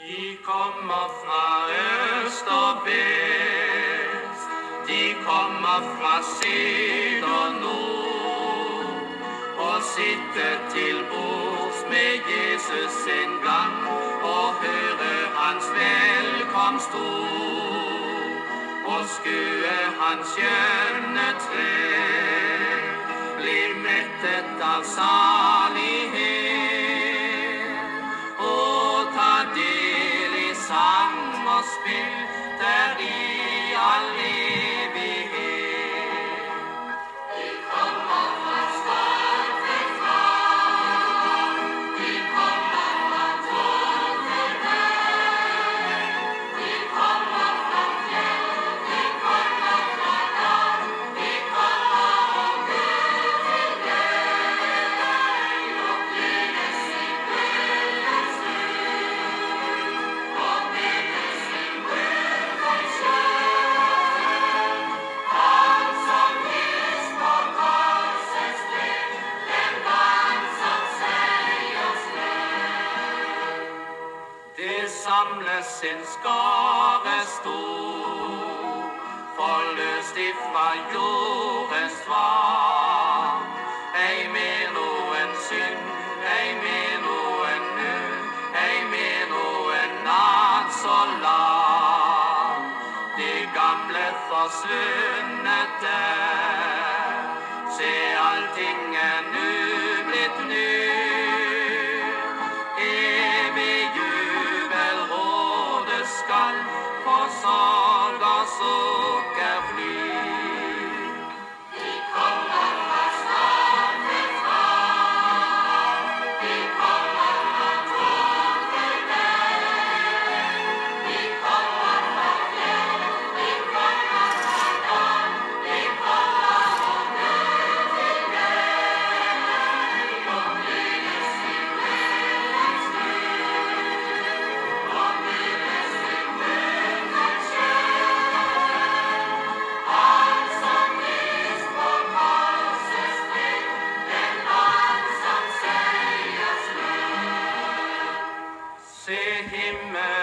De kommer fra øst og vest, de kommer fra syd og nord, og sitte til bords med Jesus en gang, og høre hans velkomstord, og skue hans skjønne tre, bli mettet av salighet, og ta del i sang og spill der i all evighet. De kommer fra skarpet hav, de kommer fra tårnet vei, de kommer fra fjell, de kommer fra dal, de kommer og Gud til deg, og blir sin kveldens lyd, og blir sin kveldens sjøen. Han som gis på korsets tre, den vann som seiersløp. Det samles en skare stor, forløst ifra jordens tvar. Ei mer noen synd, ei mer noen nød, ei mer noen natt så lav. Det gamle forsvunnet der, se allting nu blitt nytt. Evig jubel råde skal, for sorg og sukker fly. De kommer fra skarpet hav, de kommer fra tårnet vei, de kommer fra fjell, de kommer fra dal, de kommer og Gud til deg, og blir sin kveldens lyd, og blir sin kveldens sjøen. Han som gis på korsets tre, den vann som seiersløp. Se himmelen